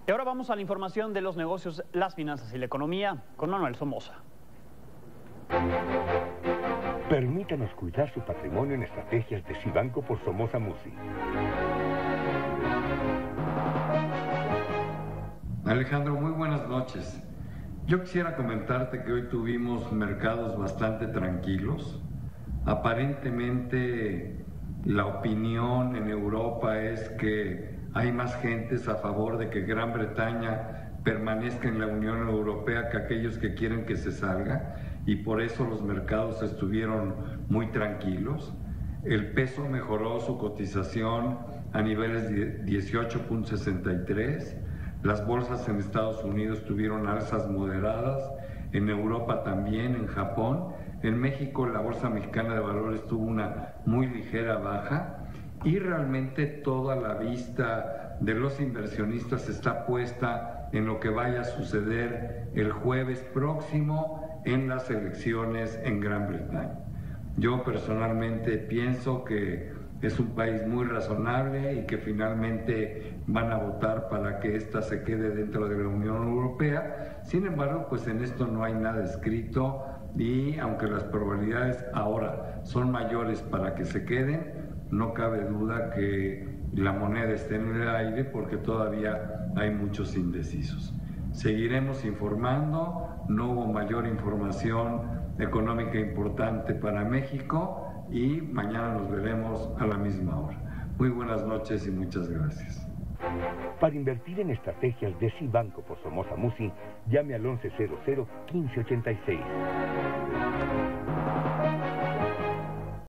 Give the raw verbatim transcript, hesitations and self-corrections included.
Y ahora vamos a la información de los negocios, las finanzas y la economía con Manuel Somoza. Permítanos cuidar su patrimonio en estrategias de Cibanco por Somoza Musi. Alejandro, muy buenas noches. Yo quisiera comentarte que hoy tuvimos mercados bastante tranquilos. Aparentemente la opinión en Europa es que hay más gentes a favor de que Gran Bretaña permanezca en la Unión Europea que aquellos que quieren que se salga, y por eso los mercados estuvieron muy tranquilos. El peso mejoró su cotización a niveles de dieciocho punto sesenta y tres. Las bolsas en Estados Unidos tuvieron alzas moderadas, en Europa también, en Japón. En México la Bolsa Mexicana de Valores tuvo una muy ligera baja, y realmente toda la vista de los inversionistas está puesta en lo que vaya a suceder el jueves próximo en las elecciones en Gran Bretaña. Yo personalmente pienso que es un país muy razonable y que finalmente van a votar para que ésta se quede dentro de la Unión Europea. Sin embargo, pues en esto no hay nada escrito, y aunque las probabilidades ahora son mayores para que se queden, no cabe duda que la moneda esté en el aire porque todavía hay muchos indecisos. Seguiremos informando, no hubo mayor información económica importante para México y mañana nos veremos a la misma hora. Muy buenas noches y muchas gracias. Para invertir en estrategias de Cibanco por Somoza Musi, llame al once cero cero, quince ochenta y seis.